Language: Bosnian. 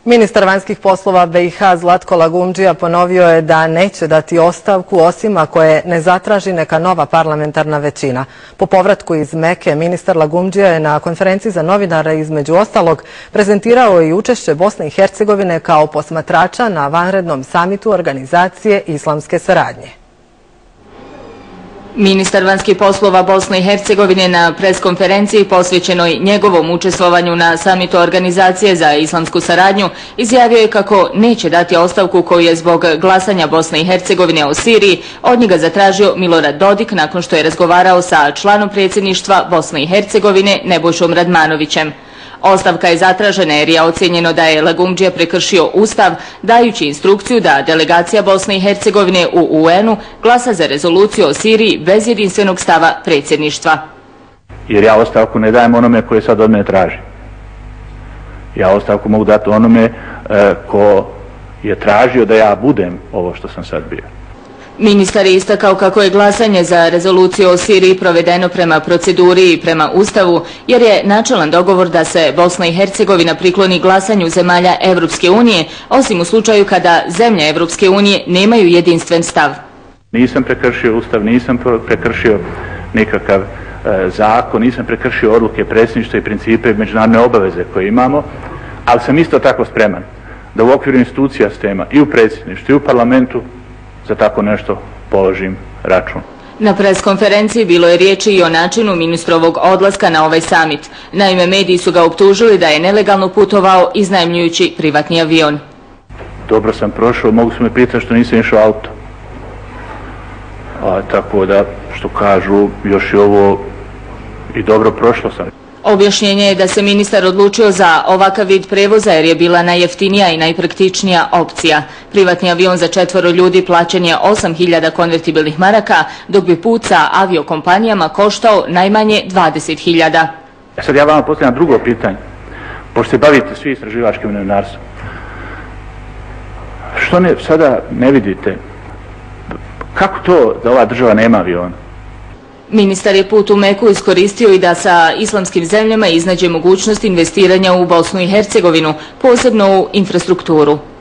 Ministar vanjskih poslova BiH Zlatko Lagumdžija ponovio je da neće dati ostavku osim ako je ne zatraži neka nova parlamentarna većina. Po povratku iz Meke, ministar Lagumdžija je na konferenciji za novinare između ostalog prezentirao i učešće Bosne i Hercegovine kao posmatrača na vanrednom samitu organizacije islamske saradnje. Ministar vanjskih poslova Bosne i Hercegovine na preskonferenciji posvećenoj njegovom učestvovanju na samitu organizacije za islamsku saradnju izjavio je kako neće dati ostavku koju je zbog glasanja Bosne i Hercegovine o Siriji od njega zatražio Milorad Dodik nakon što je razgovarao sa članom predsjedništva Bosne i Hercegovine Nebojšom Radmanovićem. Ostavka je zatražena jer je ocjenjeno da je Lagumdžija prekršio Ustav dajući instrukciju da delegacija Bosne i Hercegovine u UN-u glasa za rezoluciju o Siriji bez jedinstvenog stava predsjedništva. Jer ja ostavku ne dajem onome koje sad od mene traži. Ja ostavku mogu dati onome ko je tražio da ja budem ovo što sam sad bio. Ministar je istakao kako je glasanje za rezoluciju o Siriji provedeno prema proceduri i prema Ustavu, jer je načelan dogovor da se Bosna i Hercegovina prikloni glasanju zemalja Evropske unije, osim u slučaju kada zemlje Evropske unije nemaju jedinstven stav. Nisam prekršio Ustav, nisam prekršio nikakav zakon, nisam prekršio odluke predsjedništva i principe i međunarodne obaveze koje imamo, ali sam isto tako spreman da u okviru institucija sistema i u predsjedništvu i u parlamentu za tako nešto položim račun. Na preskonferenciji bilo je riječi i o načinu ministrovog odlaska na ovaj samit. Naime, mediji su ga optužili da je nelegalno putovao iznajmljujući privatni avion. Dobro sam prošao, mogu su me pitati što nisam išao auto. Tako da, što kažu, još je ovo i dobro prošlo sam. Objašnjenje je da se ministar odlučio za ovakav vid prevoza jer je bila najjeftinija i najpraktičnija opcija. Privatni avion za 4 ljudi plaćen je 8.000 konvertibilnih maraka, dok bi put sa aviokompanijama koštao najmanje 20.000. Sad ja vama postavljam drugo pitanje. Pošto se bavite svi istraživačkim novinarstvom, što sada ne vidite? Kako to da ova država nema aviona? Ministar je put u Meku iskoristio i da sa islamskim zemljama iznađe mogućnost investiranja u Bosnu i Hercegovinu, posebno u infrastrukturu.